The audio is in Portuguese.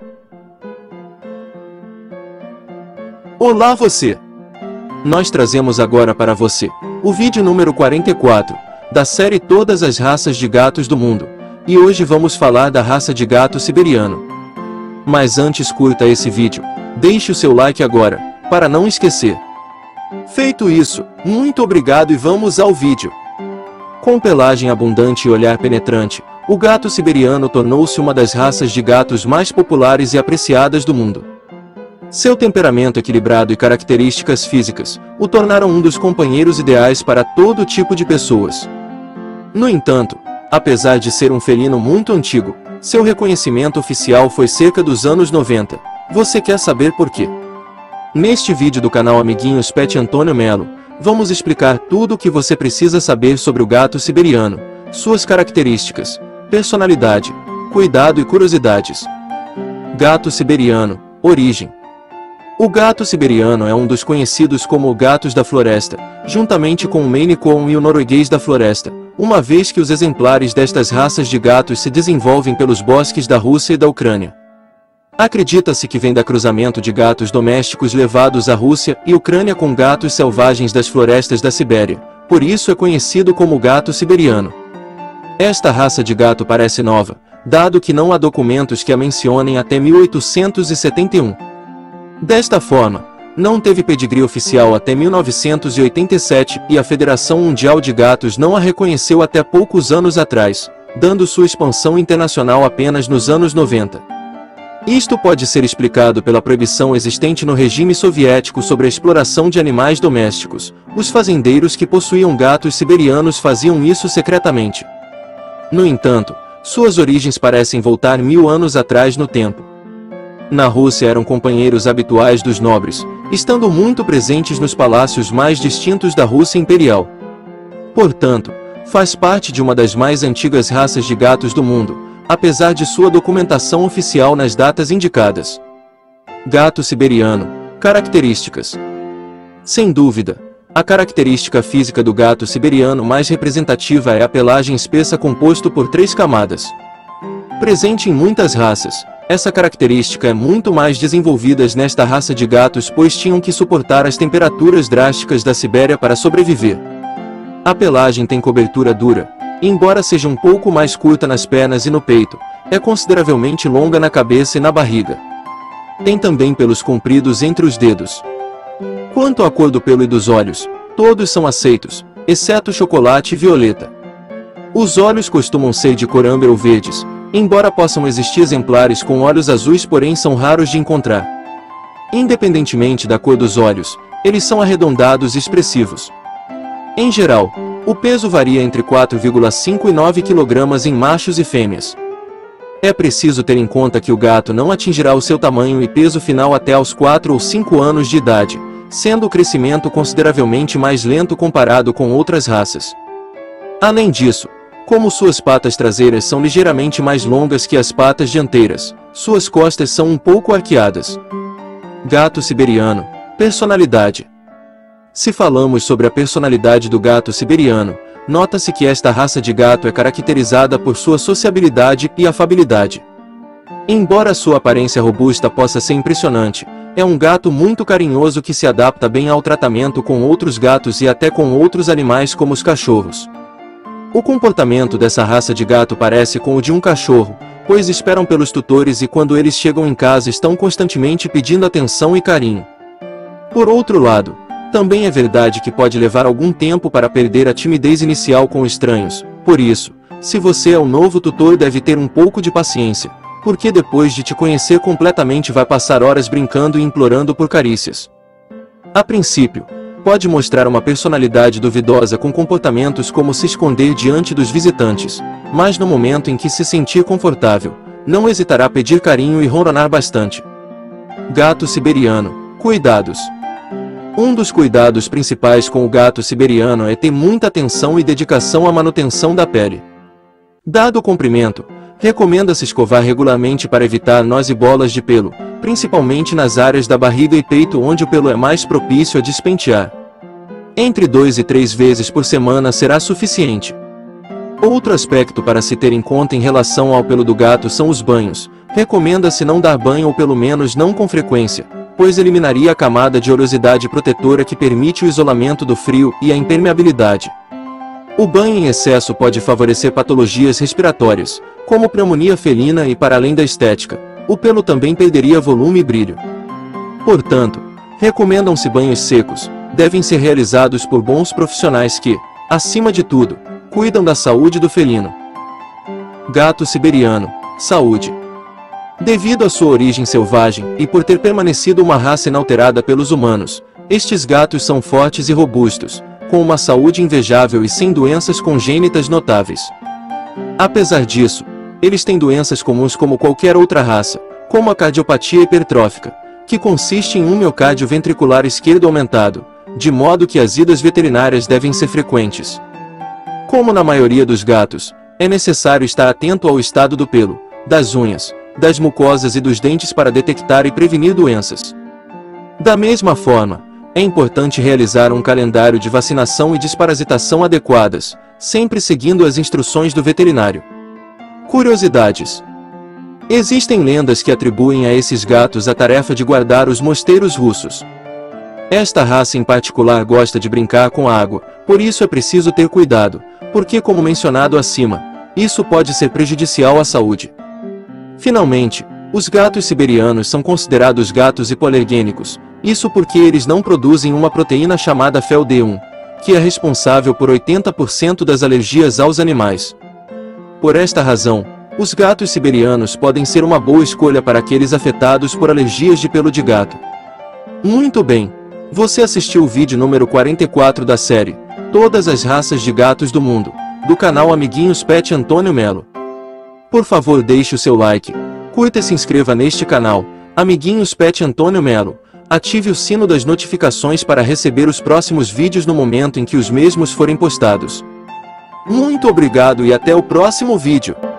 Olá você! Nós trazemos agora para você o vídeo número 44 da série Todas as raças de gatos do mundo, e hoje vamos falar da raça de gato siberiano. Mas antes, curta esse vídeo, deixe o seu like agora, para não esquecer. Feito isso, muito obrigado e vamos ao vídeo. Com pelagem abundante e olhar penetrante, o gato siberiano tornou-se uma das raças de gatos mais populares e apreciadas do mundo. Seu temperamento equilibrado e características físicas o tornaram um dos companheiros ideais para todo tipo de pessoas. No entanto, apesar de ser um felino muito antigo, seu reconhecimento oficial foi cerca dos anos 90. Você quer saber por quê? Neste vídeo do canal Amiguinhos Pet Antônio Melo, vamos explicar tudo o que você precisa saber sobre o gato siberiano, suas características, personalidade, cuidado e curiosidades. Gato siberiano, origem. O gato siberiano é um dos conhecidos como gatos da floresta, juntamente com o Maine Coon e o norueguês da floresta, uma vez que os exemplares destas raças de gatos se desenvolvem pelos bosques da Rússia e da Ucrânia. Acredita-se que vem da cruzamento de gatos domésticos levados à Rússia e Ucrânia com gatos selvagens das florestas da Sibéria, por isso é conhecido como gato siberiano. Esta raça de gato parece nova, dado que não há documentos que a mencionem até 1871. Desta forma, não teve pedigree oficial até 1987 e a Federação Mundial de Gatos não a reconheceu até poucos anos atrás, dando sua expansão internacional apenas nos anos 90. Isto pode ser explicado pela proibição existente no regime soviético sobre a exploração de animais domésticos. Os fazendeiros que possuíam gatos siberianos faziam isso secretamente. No entanto, suas origens parecem voltar 1000 anos atrás no tempo. Na Rússia eram companheiros habituais dos nobres, estando muito presentes nos palácios mais distintos da Rússia imperial. Portanto, faz parte de uma das mais antigas raças de gatos do mundo, apesar de sua documentação oficial nas datas indicadas. Gato siberiano, características. Sem dúvida, a característica física do gato siberiano mais representativa é a pelagem espessa composto por 3 camadas. Presente em muitas raças, essa característica é muito mais desenvolvida nesta raça de gatos, pois tinham que suportar as temperaturas drásticas da Sibéria para sobreviver. A pelagem tem cobertura dura, e embora seja um pouco mais curta nas pernas e no peito, é consideravelmente longa na cabeça e na barriga. Tem também pelos compridos entre os dedos. Quanto à cor do pelo e dos olhos, todos são aceitos, exceto chocolate e violeta. Os olhos costumam ser de cor âmbar ou verdes, embora possam existir exemplares com olhos azuis, porém são raros de encontrar. Independentemente da cor dos olhos, eles são arredondados e expressivos. Em geral, o peso varia entre 4,5 e 9 kg em machos e fêmeas. É preciso ter em conta que o gato não atingirá o seu tamanho e peso final até aos 4 ou 5 anos de idade, sendo o crescimento consideravelmente mais lento comparado com outras raças. Além disso, como suas patas traseiras são ligeiramente mais longas que as patas dianteiras, suas costas são um pouco arqueadas. Gato siberiano, personalidade. Se falamos sobre a personalidade do gato siberiano, nota-se que esta raça de gato é caracterizada por sua sociabilidade e afabilidade. Embora sua aparência robusta possa ser impressionante, é um gato muito carinhoso que se adapta bem ao tratamento com outros gatos e até com outros animais como os cachorros. O comportamento dessa raça de gato parece com o de um cachorro, pois esperam pelos tutores e quando eles chegam em casa estão constantemente pedindo atenção e carinho. Por outro lado, também é verdade que pode levar algum tempo para perder a timidez inicial com estranhos, por isso, se você é o novo tutor, deve ter um pouco de paciência, porque depois de te conhecer completamente vai passar horas brincando e implorando por carícias. A princípio, pode mostrar uma personalidade duvidosa com comportamentos como se esconder diante dos visitantes, mas no momento em que se sentir confortável, não hesitará a pedir carinho e ronronar bastante. Gato siberiano, cuidados. Um dos cuidados principais com o gato siberiano é ter muita atenção e dedicação à manutenção da pele. Dado o comprimento, recomenda-se escovar regularmente para evitar nós e bolas de pelo, principalmente nas áreas da barriga e peito onde o pelo é mais propício a despentear. Entre 2 e 3 vezes por semana será suficiente. Outro aspecto para se ter em conta em relação ao pelo do gato são os banhos, Recomenda-se não dar banho ou pelo menos não com frequência, pois eliminaria a camada de oleosidade protetora que permite o isolamento do frio e a impermeabilidade. O banho em excesso pode favorecer patologias respiratórias, como pneumonia felina e, para além da estética, o pelo também perderia volume e brilho. Portanto, recomendam-se banhos secos, devem ser realizados por bons profissionais que, acima de tudo, cuidam da saúde do felino. Gato siberiano, saúde. Devido à sua origem selvagem e por ter permanecido uma raça inalterada pelos humanos, estes gatos são fortes e robustos, com uma saúde invejável e sem doenças congênitas notáveis. Apesar disso, eles têm doenças comuns como qualquer outra raça, como a cardiopatia hipertrófica, que consiste em um miocárdio ventricular esquerdo aumentado, de modo que as idas veterinárias devem ser frequentes. Como na maioria dos gatos, é necessário estar atento ao estado do pelo, das unhas, das mucosas e dos dentes para detectar e prevenir doenças. Da mesma forma, é importante realizar um calendário de vacinação e desparasitação adequadas, sempre seguindo as instruções do veterinário. Curiosidades. Existem lendas que atribuem a esses gatos a tarefa de guardar os mosteiros russos. Esta raça em particular gosta de brincar com a água, por isso é preciso ter cuidado, porque, como mencionado acima, isso pode ser prejudicial à saúde. Finalmente, os gatos siberianos são considerados gatos hipoalergênicos, isso porque eles não produzem uma proteína chamada FeL-D1, que é responsável por 80% das alergias aos animais. Por esta razão, os gatos siberianos podem ser uma boa escolha para aqueles afetados por alergias de pelo de gato. Muito bem! Você assistiu o vídeo número 44 da série Todas as raças de gatos do mundo, do canal Amiguinhos Pet Antônio Melo. Por favor, deixe o seu like, curta e se inscreva neste canal, Amiguinhos Pet Antônio Melo. Ative o sino das notificações para receber os próximos vídeos no momento em que os mesmos forem postados. Muito obrigado e até o próximo vídeo!